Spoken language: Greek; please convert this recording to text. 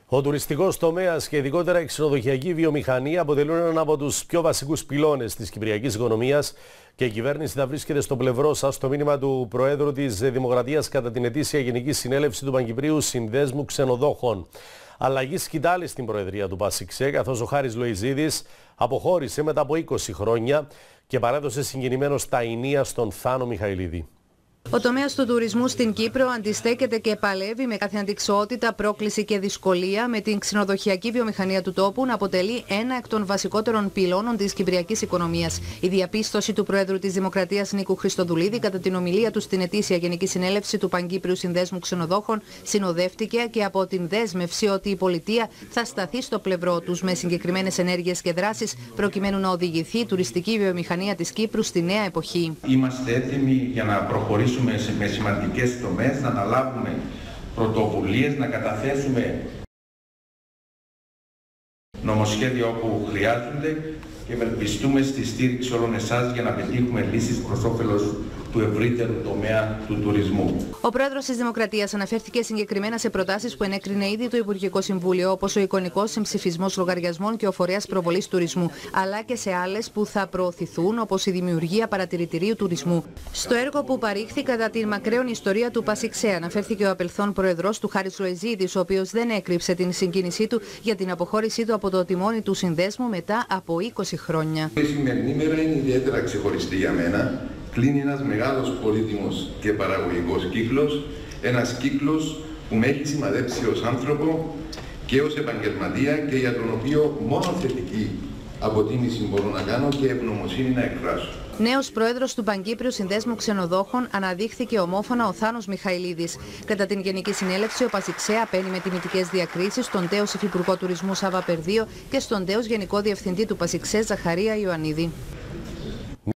Ο τουριστικός τομέας και ειδικότερα η ξενοδοχειακή βιομηχανία αποτελούν έναν από τους πιο βασικούς πυλώνες της κυπριακής οικονομίας και η κυβέρνηση θα βρίσκεται στο πλευρό σας. Το μήνυμα του Προέδρου της Δημοκρατίας κατά την ετήσια Γενική Συνέλευση του Παγκυπρίου Συνδέσμου Ξενοδόχων. Αλλαγή σκητάλη στην Προεδρία του ΠΑΣΙΞΕ, καθώς ο Χάρης Λοϊζίδης αποχώρησε μετά από 20 χρόνια και παρέδωσε συγκινημένος τα ηνία στον Θάνο Μιχαηλίδη. Ο τομέας του τουρισμού στην Κύπρο αντιστέκεται και παλεύει με κάθε αντιξότητα, πρόκληση και δυσκολία, με την ξενοδοχειακή βιομηχανία του τόπου να αποτελεί ένα εκ των βασικότερων πυλώνων της κυπριακής οικονομίας. Η διαπίστωση του Προέδρου της Δημοκρατίας Νίκου Χριστοδουλίδη κατά την ομιλία του στην ετήσια Γενική Συνέλευση του Παγκύπριου Συνδέσμου Ξενοδόχων συνοδεύτηκε και από την δέσμευση ότι η πολιτεία θα σταθεί στο πλευρό τους με συγκεκριμένες ενέργειες και δράσεις προκειμένου να οδηγηθεί η τουριστική βιομηχανία της Κύπρου στη νέα εποχή. Είμαστε έτοιμοι για να προχωρήσουμε με σημαντικές τομές, να αναλάβουμε πρωτοβουλίες, να καταθέσουμε νομοσχέδια όπου χρειάζονται και ευελπιστούμε στη στήριξη όλων εσάς για να πετύχουμε λύσεις προς όφελος του ευρύτερου τομέα του τουρισμού. Ο Πρόεδρος της Δημοκρατίας αναφέρθηκε συγκεκριμένα σε προτάσεις που ενέκρινε ήδη το Υπουργικό Συμβούλιο, όπως ο εικονικός συμψηφισμός λογαριασμών και ο φορέας προβολής τουρισμού, αλλά και σε άλλες που θα προωθηθούν, όπως η δημιουργία παρατηρητηρίου τουρισμού. Στο έργο που παρήχθη κατά την μακραίων ιστορία του ΠΑΣΙΞΕ, αναφέρθηκε ο απελθόν Προεδρός του Χάρης Λοϊζίδης, ο οποίος δεν έκρυψε την συγκίνησή του για την αποχώρησή του από το τιμόνι του συνδέσμου μετά από 20 χρόνια. Η σημερινή μέρα είναι ιδιαίτερα ξεχωριστή για μένα. Κλείνει ένας μεγάλος πολύτιμος και παραγωγικός κύκλος, ένας κύκλος που με έχει σημαδέψει ως άνθρωπο και ως επαγγελματία και για τον οποίο μόνο θετική αποτίμηση μπορώ να κάνω και ευγνωμοσύνη να εκφράσω. Νέος πρόεδρος του Παγκύπριου Συνδέσμου Ξενοδόχων αναδείχθηκε ομόφωνα ο Θάνος Μιχαηλίδης. Κατά την Γενική Συνέλευση, ο ΠΑΣΙΞΕ απένει με τιμητικές διακρίσεις στον τέος Υφυπουργό Τουρισμού Σάβα Περδίο και στον τέος Γενικό Διευθυντή του ΠΑΣΙΞΕ Ζαχαρία Ιωαννίδη.